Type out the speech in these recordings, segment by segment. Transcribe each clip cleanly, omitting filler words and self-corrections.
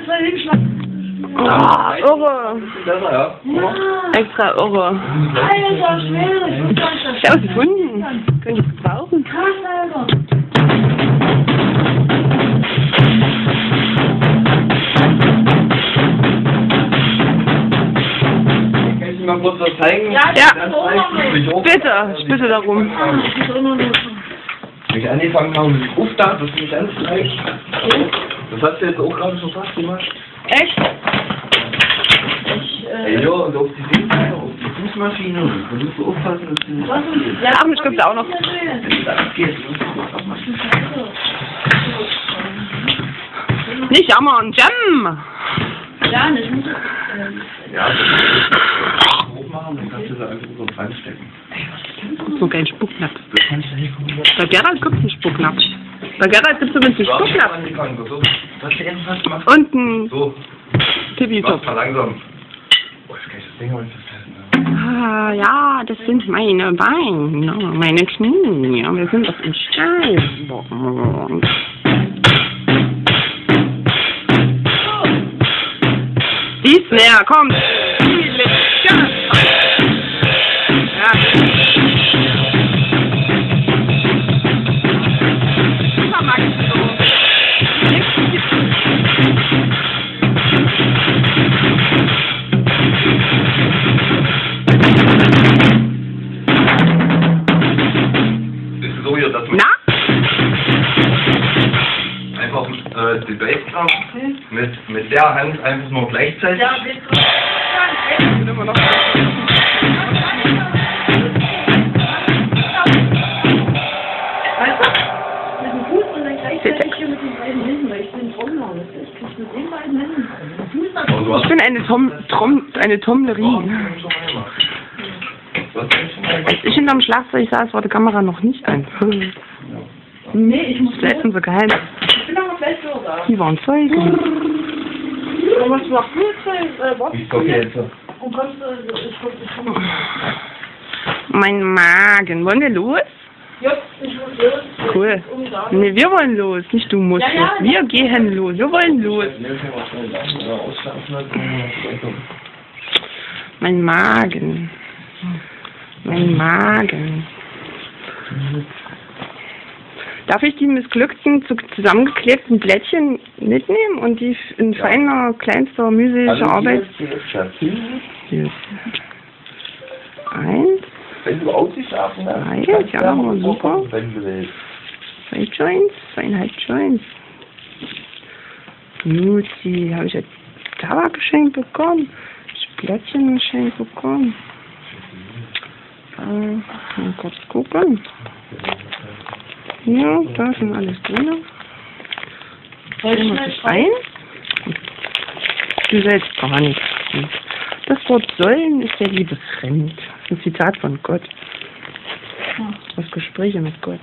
extra hinschlagen. Oh, irre. Besser, ja. Extra irre. Alter, schwierig. Ich hab's gefunden. Könnte ich gebrauchen. Krass, Alter. Kann ich mal kurz was zeigen? Ja, Bitte, ich bitte darum. Wenn ich angefangen habe mit dem Ruf da, das ist nicht ganz leicht. Das hast du jetzt auch gerade schon fast gemacht. Echt? Ja, und auf die Seite, auf die Fußmaschine, da musst du aufpassen, dass du nicht Ach, mich gibt's auch noch. das geht. Nicht jammern, Jam! Ja, nicht. Ja, das hochmachen, dann kannst du da einfach so reinstecken. So kein Spucknapf. Das kannst du nicht gucken. Bei Gerald gibt's einen Spucknapf. Bei Gerald gibt's zumindest einen Spucknapf. So, was du jetzt was gemacht? Und einen So, Pipi-Topf. mach mal langsam. Oh, jetzt kann ich das Ding mal nicht festhalten. Ah, ja, das sind meine Beine, meine Knie. Wir sind auf dem Steinbock. Dies näher, kommt. Ja. Super, Max, so. Bist du so wieder das mit? Na? Einfach die Bassdrum mit der Hand einfach nur gleichzeitig. Ja, bitte. Immer noch. Weißt du? Mit dem Fuß und dann gleichzeitig hier mit den beiden Händen, weil ich bin Trommler. Ich krieg mit den beiden Händen. Fuß nach Oh, du hast Ich bin eine Trommlerie. Als ich hinterm Schlagzeug saß, war die Kamera noch nicht an. Nee, ich muss Das ist so geheim. Ich bin aber gleich so da. Die waren Zeugen. Aber was macht du jetzt? Was? Ich gucke jetzt. Und kommst du? Ich komm. Mein Magen. Wollen wir los? Ja, ich muss los. Cool. Nee, wir wollen los. Nicht du musst Ja, los. ja. Wir gehen los. Wir wollen los. Mein Magen. Mein Magen. Darf ich die missglückten, zusammengeklebten Blättchen mitnehmen und die in feiner, kleinster, mühseliger Arbeit? Hier. Eins, Wenn du ausgeschlafen hast, Drei, kannst ja, du aber super. vorkommen, wenn du willst. 2 Joints, 2,5 Joints. Luzi, habe ich jetzt Tabak geschenkt bekommen? Hab ich Blättchen geschenkt bekommen? Mal kurz gucken. Ja, da ist schon alles drin. Soll ich Noch schnell das ein? Du sollst gar nichts tun. Das Wort sollen ist der Liebe fremd. Das ist ein Zitat von Gott. Aus Gespräche mit Gott.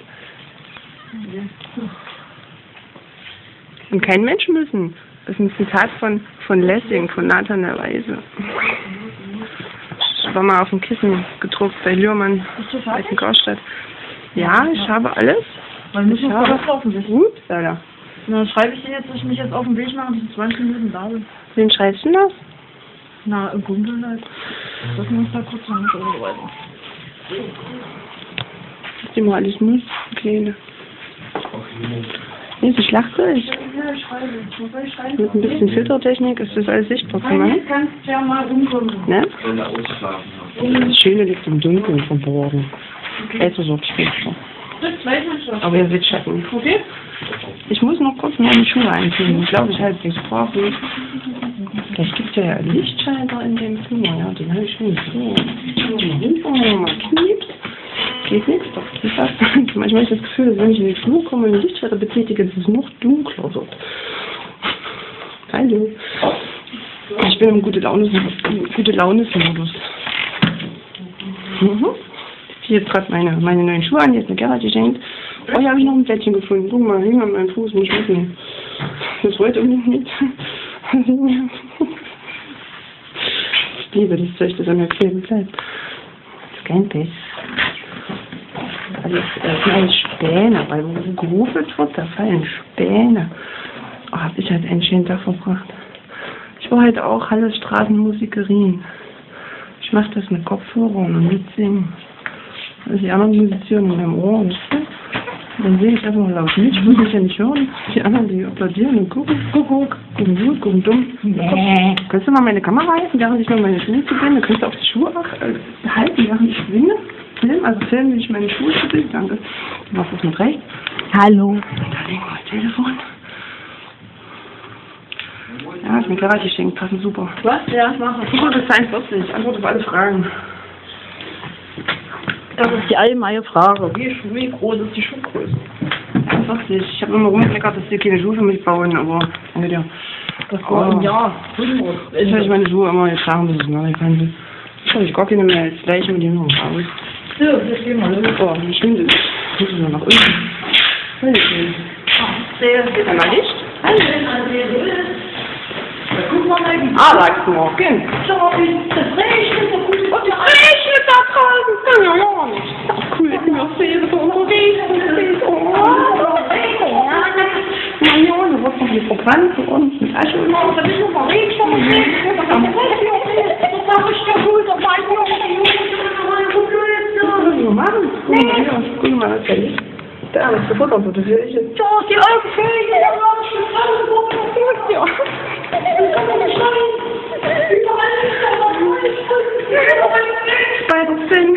Und kein Mensch müssen. Das ist ein Zitat von Lessing, von Nathan der Weise. Das war mal auf dem Kissen gedruckt bei Lührmann, in Karstadt. Ja, ich habe alles. Weil müssen wir habe vorauslaufen. gut, Alter. Na, dann schreibe ich dir jetzt, dass ich mich jetzt auf den Weg mache, bis in 20 Minuten da bin. Wen schreibst du das? Na, im Kumpel halt. Das muss da kurz noch nicht weiter. Was die mal alles muss, Kleine. Hier ist ein Schlagzeug. Ja, ich schreibe. Wo soll ich schreiben? Mit ein bisschen Filtertechnik ist das alles sichtbar zu Nein, machen. jetzt kannst du ja mal umkommen. Ne? Wenn du ausgeschlafen hast. Das Schöne liegt im Dunkeln verborgen. Also so später. Das weiß man schon. Aber ihr seht Schatten. Okay? Ich muss noch kurz meine Schuhe einziehen. Glaube ich halbwegs brav. Vielleicht gibt es ja Lichtschalter in dem Flur. Ja, den habe ich schon gesehen. Mal hinfahren, mal kniept. Geht nichts, doch. Manchmal habe ich das Gefühl, dass wenn ich in den Flur komme und den Lichtschalter betätige, dass es noch dunkler wird. Hallo. Ich bin im Gute-Laune-Modus. Ich ziehe jetzt gerade meine neuen Schuhe an, die hat mir Gerhard geschenkt. Oh, hier habe ich noch ein Plättchen gefunden. Guck mal, hing an meinem Fuß, muss ich mitnehmen. Das wollte irgendwie nicht. Ich liebe das Zeug, das an mir kleben bleibt. Das ist kein Pech. Das sind alles Späne, weil wo gerufelt wird, da fallen Späne. Oh, hab ich halt einen schönen Tag verbracht. Ich war heute auch Halle Straßenmusikerin. Ich mache das mit Kopfhörern und mitsingen. Das ist die anderen Musizien in meinem Ohr. Und dann singe ich einfach laut mit. Ich muss mich ja nicht hören. Die anderen, die applaudieren und gucken. Gucken gut, gucken dumm. Nee. Kannst du mal meine Kamera halten, während ich mal meine Schuhe zu bin? Du kannst auch die Schuhe halten, während ich singe. Film, wie ich meine Schuhe zu bin. Danke. Du machst das mit rechts. Hallo. Da liegt mein Telefon. Ja, ist mir klar, die schenken passen super. Was? Ja, mach es. Super, das ist 42. Antwort auf alle Fragen. Das ist die allgemeine Frage. Wie groß ist die Schuhgröße? 41. Ich habe immer rumgemeckert, dass die keine Schuhe für mich bauen, aber danke dir. Das war im Jahr 100. Jetzt habe ich meine Schuhe immer getragen, bis ich neu kann. Jetzt habe ich gar keine mehr. Jetzt gleich mit dem noch raus. So, jetzt gehen wir los. Oh, wie schön das ist. Muss ich nur nach unten. Sehr schön. Sehr Einmal Licht. Guck mal, mein Sagst du morgen. Schau mal, das regnet so gut. Und es regnet da draußen. Ja, nicht. Das ist cool, ich mir sehe, so unterwegs. Na ja, du wirst noch nicht verbrannt für uns mit Asche und so. Da bist du mal regnet. Das war richtig gut. Das war machen. Guck mal, das ist ja nicht. Da ist der Futter, so das höre ich jetzt. Ja, die Augen fehlen. Ja. Bei der Sinn.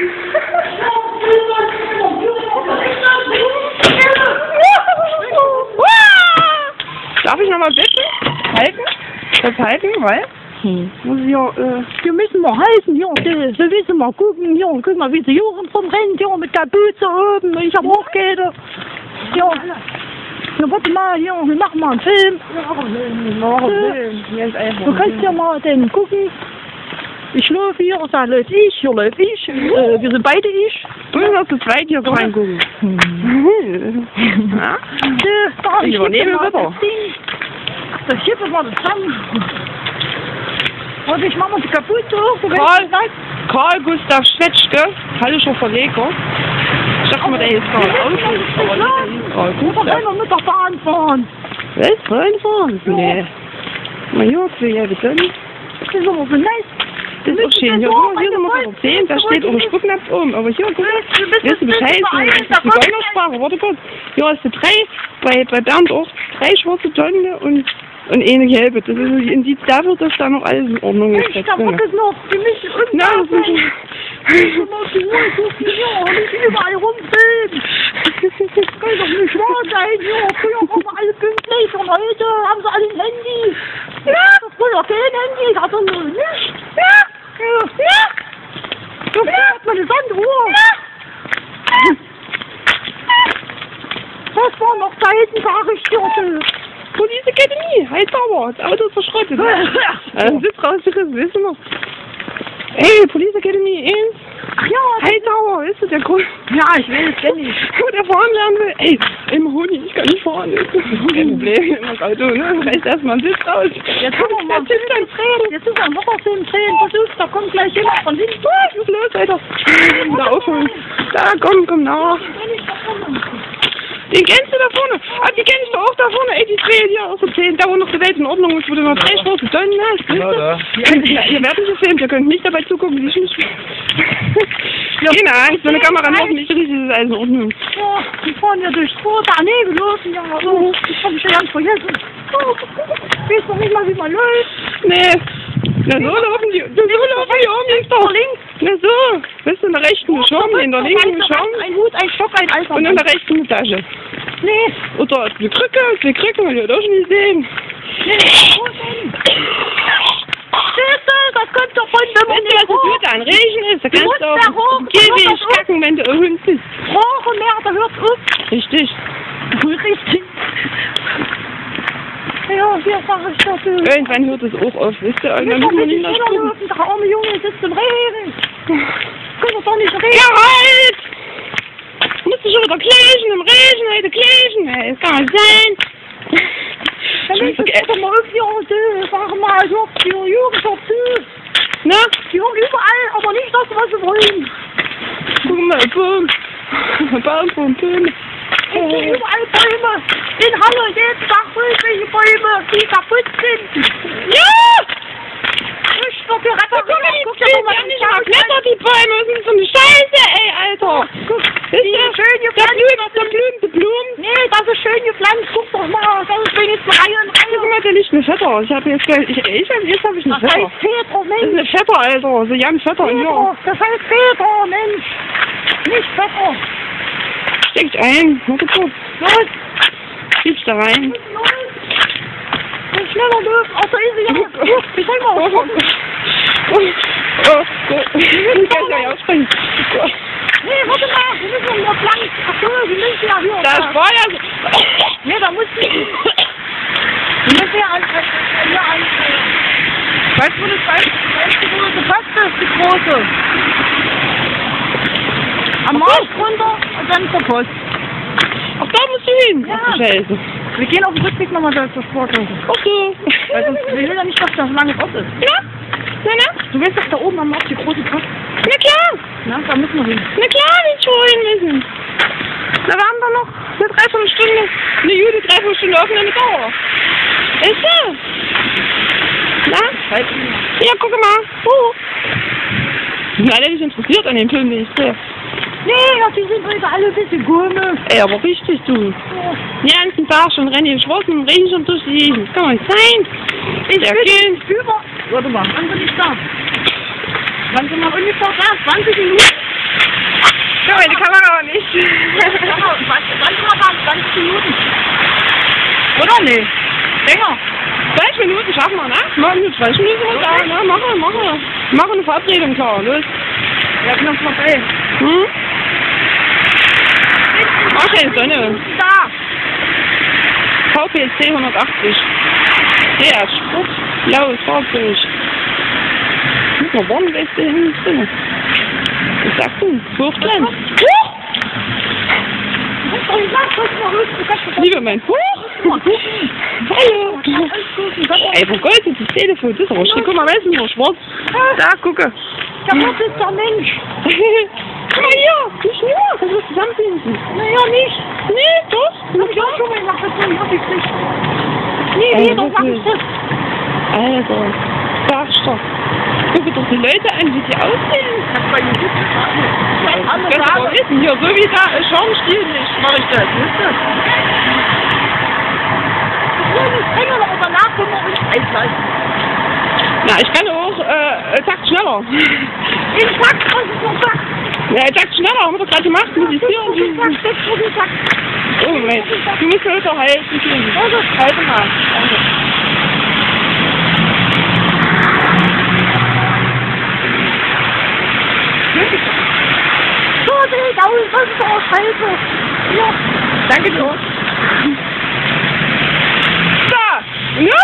Darf ich noch mal bitten? Halten? Das halten, weil? Muss ich ja, Wir müssen mal halten, ja. Wir müssen mal gucken, ja. Guck mal, wie die Jungen vom Rennen, ja, mit Kapuze oben. Ich hab auch Gäte. Ja. Na, warte mal, ja, wir machen mal einen Film. Du kannst ja mal den gucken. Ich laufe hier, da läuft ich, hier läuft ich. Wir sind beide ich. du musst zu zweit hier reingucken. Ja? Da, Ich übernehme wieder. Das Schiff war das zusammen. Und ich mach mal die Kapuze hoch. Karl Gustav Schwetschke, hallischer Verleger. Ich dachte mal, der ist Karl Außen, aber nicht, der hieß Karl Da Gustav. können wir mit der Bahn fahren. Was? Reinfahren? Nee. Na ja, 2 halbe Tonnen. Das ist aber so nice. Das ist auch schön. Hier sind wir vor 10, da steht auch ein Spucknapf oben. Aber hier, guck mal, weißt du Bescheid? Das ist die Geunersprache. Warte kurz. Hier hast du 3, bei Bernd auch 3 schwarze Tonnen und eine gelbe. Das ist ein Indiz dafür, dass da noch alles in Ordnung ist. Ich hab das noch. Wir müssen Na, das ist nicht überall rumfilmen. Das kann doch nicht wahr sein. Ja, früher waren wir alle pünktlich und heute haben sie alle ein Handy. Ja, früher kein Handy, das hat er nur nicht. So hat man eine Sanduhr. Das war noch Zeiten, sag ich dir. Police Academy, Hightower, das Auto ist verschrottet. Sitz rausgerissen, weißt du noch? Ey, Police Academy 1. Ach ja, Hightower, ist das der Grund? ja, ich will es kenn ich. Wo der fahren lernen will. Ey, im Honig, ich kann nicht fahren. Das ist kein Problem in das Auto, ne? Reißt erstmal einen Sitz raus. Jetzt sind wir mal Jetzt sind wir am Horrorfilm drehen. Versuch's, da kommt gleich jemand von hinten. Was ist los, Alter? Da aufholen. Da, komm nach. Den kennst du da vorne? Ah, die kenn ich doch auch da vorne. Ey, die 2 hier aus der 10. Da wo noch die Welt in Ordnung ist, wo du noch 3 schwarze Tonnen hast. Ja, da. Ihr werdet gefilmt, ihr könnt nicht dabei zugucken, wie ich mich... Keine Angst, so eine Kamera noch nicht richtig, ist alles in Ordnung. Ja, die fahren ja durchs rote Nebel los. Ja, oh, das hab ich ja ganz vergessen. Oh, ich weiß noch nicht mal, wie man läuft. Nee. Na so laufen die um, links doch. Links. Na so. Bist du in der rechten Schirm, in der linken Schirm. Ein Hut, ein Stock, ein Alter. Und in der rechten eine Tasche. Nee. Oder eine Krücke, will ich doch nicht sehen. Nee, wo denn? Siehste, das kommt doch von dem Wenn du was gut an Regen ist, da kannst du auch ewig kacken, wenn du ein Hund bist. Rohre mehr, da hört's auf. Richtig. Richtig. Ja, hier sag ich das. Irgendwann hört es auch auf, wisst ihr? Irgendwann müssen wir nicht mehr gucken. Der arme Junge sitzt im Regen. Können wir doch nicht reden. Gerald! Musst du schon wieder kläschen im Regen, heute kläschen? Ey, das kann nicht sein. Dann legst du doch mal auf hier, sag mal, die Jugend doch zu. Na? Die hören überall, aber nicht das, was sie wollen. Guck mal, Baum. Es sind überall Bäume. In Halle, jeden Tag irgendwelche Bäume, die kaputt sind. Ja! eine Vetter. Ich habe jetzt gleich, jetzt habe ich eine Das Vetter. heißt Peter, Das ist Mensch. eine Vetter, Alter. So Jan Vetter, ja. Peter, das heißt Peter, Mensch. Nicht Vetter. Steckt ein. Warte kurz. Los, Schieb's da rein. los. Und schneller los. Ach, da ist sie ja. Ich zeig mal. Ich kann ja ausspringen. Nee, warte mal. Wir müssen noch lang. Ach so, wir müssen ja hier. Das war ja so. Nee, da muss ich. Wir müssen ja an. Weißt du, wo die große Post ist? Die große. Am Markt runter und dann zur Post. Ach, da musst du hin. Ja. Ach, Scheiße. Wir gehen auf dem Rückweg nochmal da zur Sportklasse. Ach so. Weil sonst, wir will ja nicht, dass das so lange Ort ist. Ja? Na? Du weißt doch da oben am Markt die große Post. Na klar. Na, da müssen wir hin. Na klar, wie schon müssen. Da waren wir noch eine Dreiviertelstunde, eine gute Dreiviertelstunde offene Dauer. Ist so. Na? Ja, guck mal. Sind alle nicht interessiert an dem Film, den ich sehe. Nee, ja, die sind heute alle ein bisschen komisch. Ey, aber richtig, du. Den ganzen Tag schon rennen die Schwarzen im Regen schon durch die Gegend. Das kann man nicht sein. Ich Ja, bin gehen. über. Warte mal, wann bin ich da? Wann sind wir ungefähr da? 20 Minuten? Ja, meine Kamera aber nicht. Wann sind wir da? 20 Minuten? Oder nee? Länger. 20 Minuten schaffen wir, ne? Machen wir 20 Minuten da, ne? Machen wir. Machen eine Verabredung klar, los. Wir haben noch vorbei. Hm? Mach keine Sonne. Da. VPC 180. Der Sport, blaues Fahrzeug. Muss man Warnweste hin drin. Was sagst du? Hochglanz. Huch! Lieber mein Huch! Hallo! Ey, wo Gold ist das Telefon? Das ist aber schön. Guck mal, weißt du, nur schwarz. Da, gucke. Der Gott ist der Mensch. Guck mal hier, die Schnur. Das ist zusammenbinden. Naja, nicht. Nee, doch. Na klar, schon mal nach der Zeit hab ich nicht. Nee, Ey, jeder sagt wirklich. das. Alter, sagst du. Guck dir doch die Leute an, wie die aussehen. Alle Das sagen, aber wissen. Hier, so wie da Schaumstiel nicht, mach ich das. Wisst ihr? ich will nicht länger, aber danach können wir uns einschalten. Na, ich kann auch Takt schneller. In Takt, was ist noch Takt? Ja, Takt schneller, haben wir doch gerade gemacht. Muss ich hier und Takt, 6 Takt. Oh, Moment. Du musst mir doch helfen. Also, halte mal. So sieht aus, das ist auch scheiße. Ja. Danke dir. So, ne?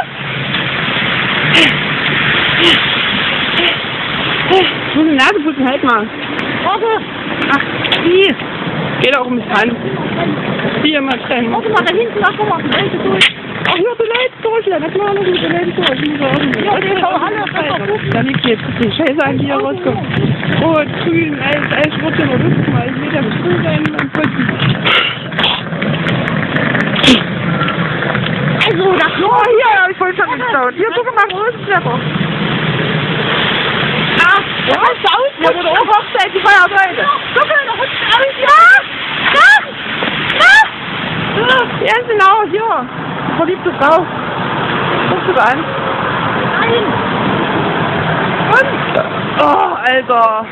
Ich muss die Nase putzen, halt mal. Warte. Ach, wie? Geht auch mit Hand. Hier mal trennen. Warte mal, da hinten, ach, guck mal, die Leute durch. Ach, hier die Leute durch. Ja, das machen wir die Leute durch. Ja, die Frau Halle, Da liegt jetzt die Scheiße an, die hier rauskommt. Rot, grün, alles wird hier noch Luft mal. Ich will ja nicht grün sein und putzen. Also, das Oh, hier habe ich voll schon gestaut. Hier, guck mal, wo ist das Wetter? Ah, ja, was aus? Ja, wurde auch Hochzeit, die Feierseite. Guck mal, da rutscht aus. Ja, genau, hier. Verliebte Frau. Guckst du da an? Nein. Und? Oh, Alter.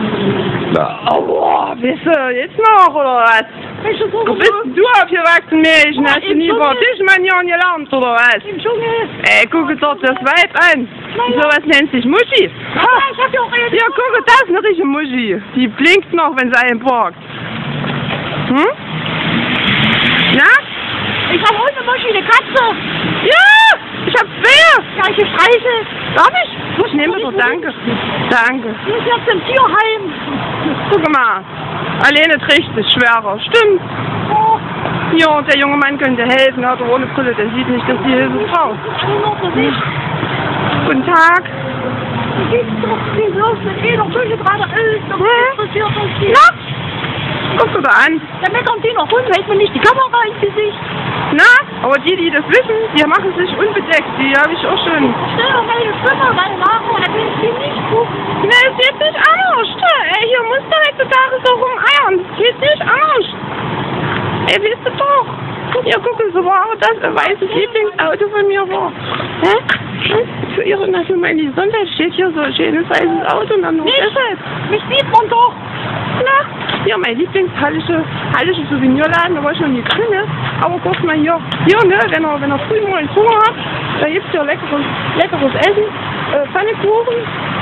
Aua, bist du jetzt noch, oder was? Welche Suche? Wo bist denn du aufgewachsen, Mädchen? Hast du nie über Tischmanieren gelernt, oder was? Im Dschungel. Ey, gucke doch das Weib an. So was nennt sich Muschi. Ja, ich hab ja auch Hier, gucke, das ist eine richtige Muschi. Die blinkt noch, wenn sie einen parkt. Hm? Na? Ich hab heute Muschi, eine Katze. Ja, ich hab zwei. Ja, ich streichel. Darf ich? Ich nehme doch, danke. Danke. Die ist jetzt im Tierheim. Guck mal. Alleine trägt es schwerer. Stimmt. Oh, Ja, und der junge Mann könnte helfen, aber ohne Brille, der sieht nicht, dass die Hilfe braucht. das ist nur für sich. Guten Tag. Die gibt's doch, die wirft mit jeder Küche gerade ist. Das interessiert uns nicht. Na? Guck dir da an. Dann meckern die noch rum, hält mir nicht die Kamera ins Gesicht. Na? Aber die das wissen, die machen sich unbedeckt. Die habe ich auch schon. Stell doch meine Stimme rein, Maro, da will ich die nicht gucken. Ne, es geht nicht anders. Ey, hier musst du heutzutage so rumeiern. Es geht nicht anders. Ey, wisst ihr doch? Ja, gucken Sie mal, das ein weißes Lieblingsauto von mir war. Hä? Für Ihre Gesundheit steht hier so ein schönes weißes Auto und dann nur deshalb. Mich sieht man doch. Na, hier mein Lieblingshallische Souvenirladen, da war ich noch nie drin, ne? Aber guck mal hier, ne, wenn er früh mal einen Hunger hat, da gibt's hier leckeres Essen, Pfannekuchen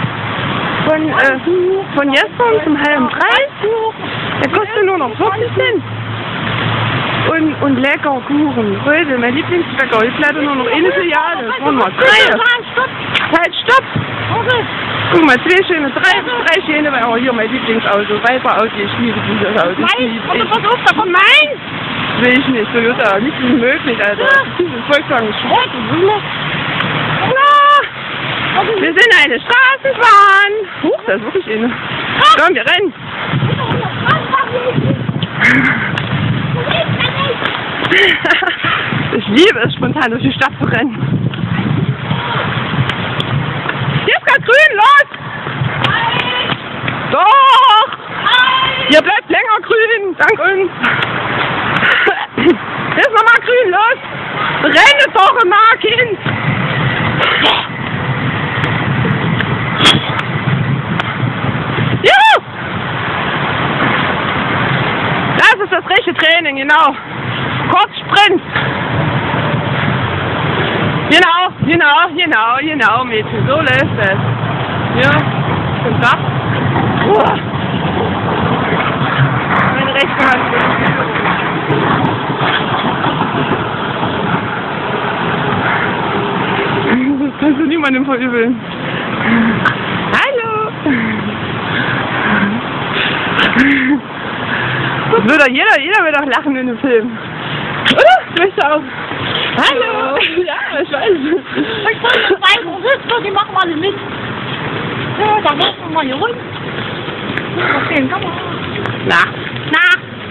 von gestern zum halben Preis, der kostet nur noch 40 Cent. Und lecker Kuchen, Rödel, mein Lieblingsbäcker, ich bleibe nur noch eine Filiale, das waren mal 3. Halt, stopp! Okay. Guck mal, drei schöne, weil hier mein Lieblingsauto, Viper Auto, ich liebe dieses Auto. Nein, aber pass auf, da kommt Nein! Will ich nicht, Toyota, nicht möglich, Alter. Dieses Volkswagen Schrott, na, wir sind eine Straßenbahn. Huch, da ist wirklich eine. Komm, wir rennen. Ich liebe es, spontan durch die Stadt zu rennen. Hier ist grad grün, los! Doch! Hier bleibt länger grün, dank uns. Hier ist nochmal grün, los! Renne doch immer, Kind! Juhu! Das ist das rechte Training, genau. Kurz Sprint. Genau, Mädchen, so läuft es. Ja, guten Tag. Meine rechte Hand. Das kannst du niemandem verübeln. Hallo! Das will doch jeder will doch lachen in dem Film. Oder? Du möchtest auch. Hallo! Ja, ich weiß. Ich soll jetzt rein, die machen alle mit. Ja, dann machen wir mal hier rund. Okay, komm mal. Na.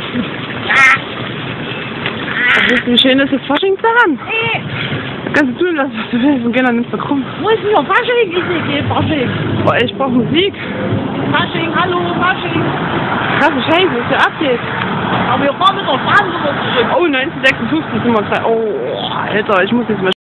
Das ist ein schönes Fasching daran. Da kannst du tun lassen, was du willst und gehen dann nimmst du krumm. Wo ist denn noch Fasching? Ich sehe kein Fasching. Boah, ich brauch Musik. Fasching, hallo, Fasching. Krasse Scheiße, was hier abgeht. Aber wir fahren mit der Bahn zurück. Oh, 1956 sind wir gerade. Oh, Alter, ich muss jetzt mal